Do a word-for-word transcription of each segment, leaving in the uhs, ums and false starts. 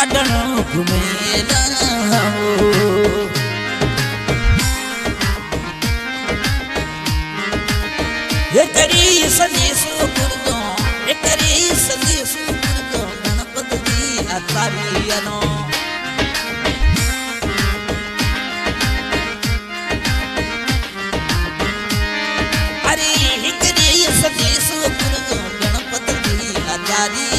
काटणो घुमेला ये करी संदेशो कुर्दो ये करी संदेशो कुर्दो गणपति अतारियनो अरे ये करी संदेशो कुर्दो गणपति अतारियनो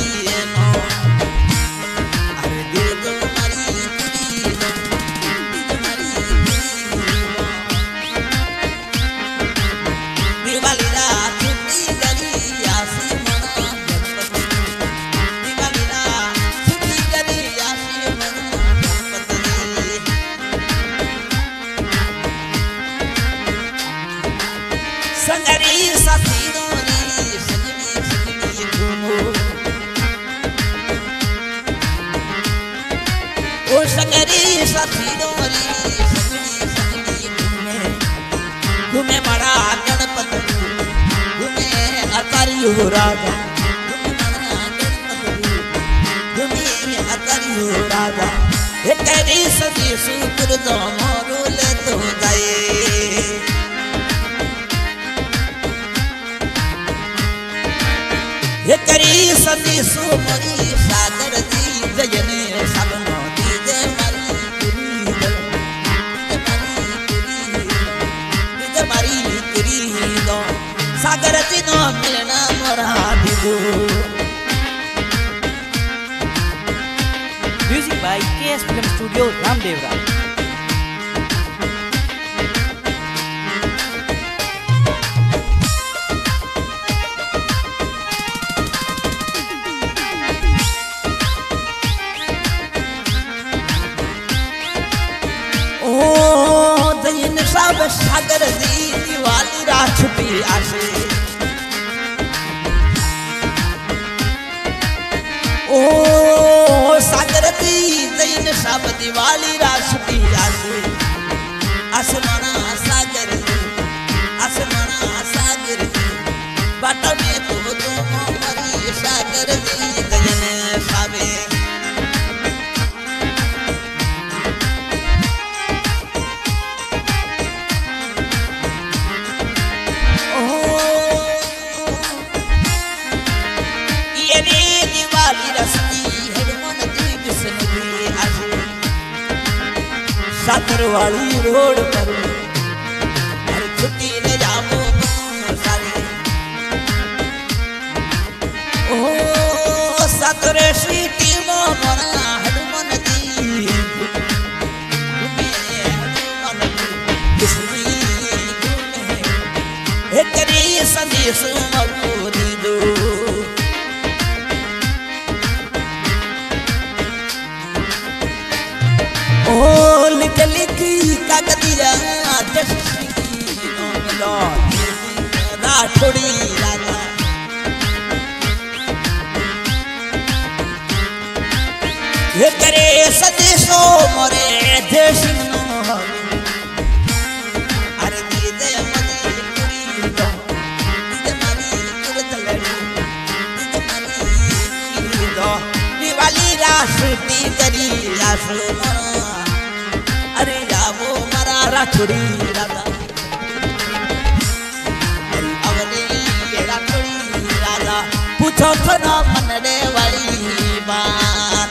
संगरी साथी दोरी सजनी सजनी घूमो ओ संगरी साथी दोरी सजनी सजनी घूमे घूमे बड़ा गणपति घूमे अतारियो राजा घूमे अतारियो राजा ये करी सदी सुकुर दो मोरू ले तो जाए ये करी सदी सुमरी सागर दी जयने सबनो दी दे मारी कुरी दो दे मारी कुरी दो सागर दी नो मिलना मोरा दिदो music by KS film studio Ramdevra सब सागर दी दिवाली रात छुपी आसे ओ सागर दी दिन सब दिवाली रात छुपी आसे आसमाना सागर दी आसमाना सागर दी बाट में तो तो मरी सागर दी दिन सावे सातर वाली रोड पर हर छुट्टी ले जाओ सारे ओ सातरे सीटी मो मना हनुमान दी हनुमान दी किसनी एक करी संदेश मरूदी दो ओ लिख लिखी कागदिया राठौड़ी राजा ये करे सदेशो मोरे देश अरे दीदे मने कुरी दो दीदे मारी कुरत लड़ी दीदे मारी दो दिवाली राष्ट्रपति करी राष्ट्र अरे जावो मरा राठौड़ी राजा अवनी राठौड़ी राजा पूछो तो ना मनने वाली बात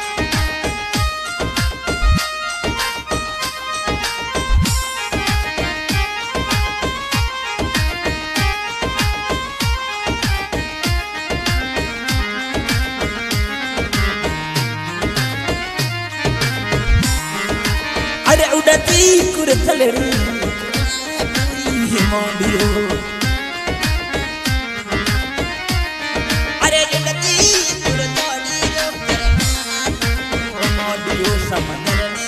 अरे उड़ती कुरतलरी मोंडियो अरे उड़ती कुरतलरी मोंडियो समंदर ने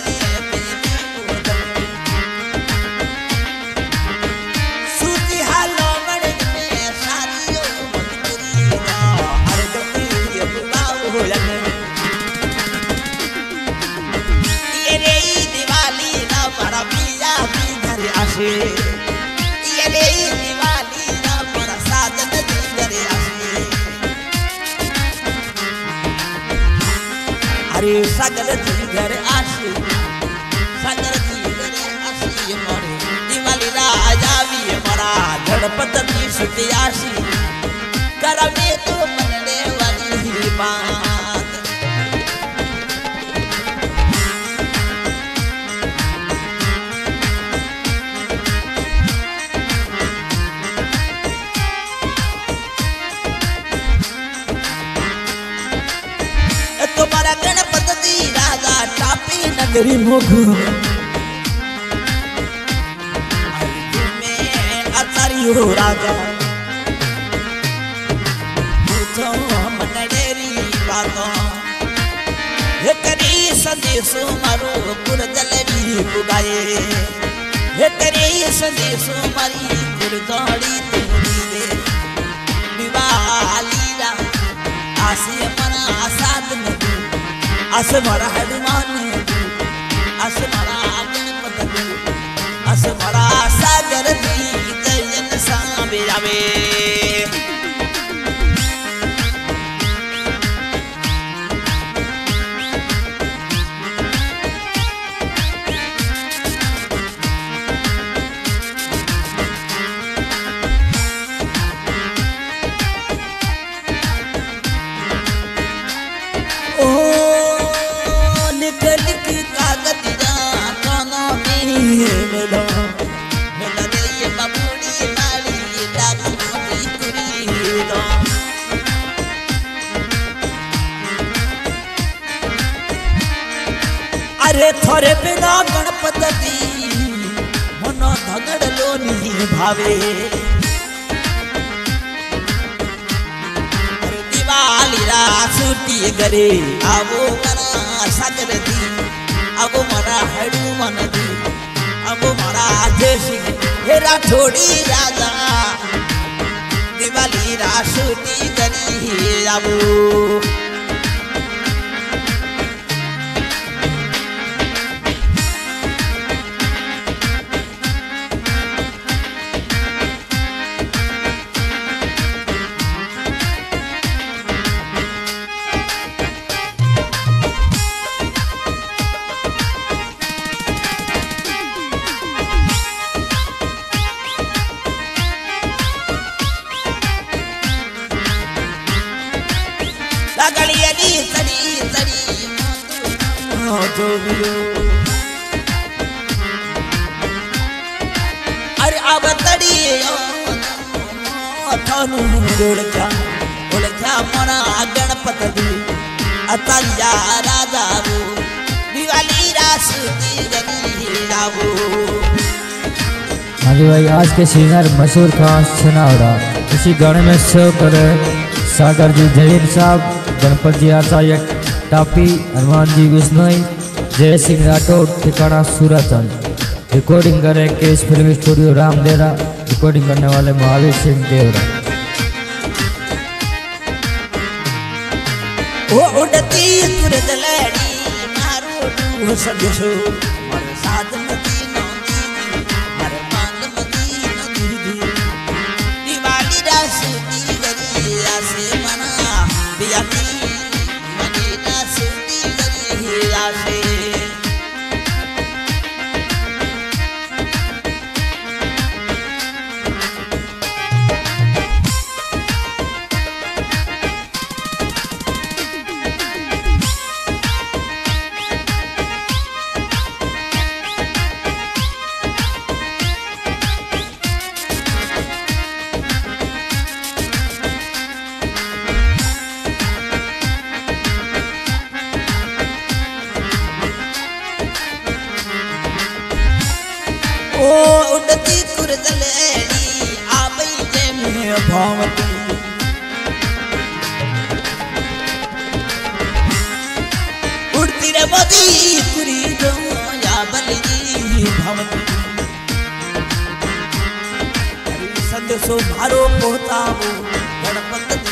सूती हालो मड़े में सारियो मकरी अरे जल्दी अब लाओ हो जाने para pillar mi घर आसे ये ले दिवाली सागर जी घर आशी सागर जी घर आशी मोरे दिवाली राजा भी मरा गणपति सुती आशी करमे तो मनने वाली बात तुम्हारा गणपति राजा टापी नगरी मोघू में अतारियो राजा तो मनडेरी बातों हे करी संदेशो मारो पुरदलवी बुगाए हे करी संदेशो मारी पुरदौड़ी तोड़ी दे दिवाली रा आसे मना आसाद में आसे मरा हनुमान आसे मरा गणपति आसे मरा सागर दी जयन सामे आवे अरे थोरे बिना गणपति मनो धगड़लो नहीं भावे दिवाली रा छुट्टी करे आवो मना सागर दी आवो मना हनुमान दी आवो मना जैसी हेरा छोड़ी राजा दिवाली रा छुट्टी करी आवो अरे अब तड़ी थानू उड़चा उड़चा मना गणपति अतरिया राजा वो दिवाली रासुती गनी रावो। हाँ जी भाई, आज के सिंगर मशहूर खास छनावड़ा इसी गाने में शो करे सागर जी जहीर साहब, गणपति आचार्य टापी, हनुमान जी विष्णोई, जय सिंह राठौड़, ठिकाना सूरतगंज। रिकॉर्डिंग करें KS film studio Ramdevra. Recording करने वाले महावीर सिंह देवरा। वो उड़ती कुरदलड़ी मारो सदसो और साथ नदी नदी हर मान मदी नदी दिवाली रासुती गरी रासे मना बियाती मनी रासुती गरी रासे। ओ उड़ती कुरदलड़ी आबई जे में भावती उड़ती रे बदी कुरी जो या बली भावती संदेशो मारो पोतावो गणपति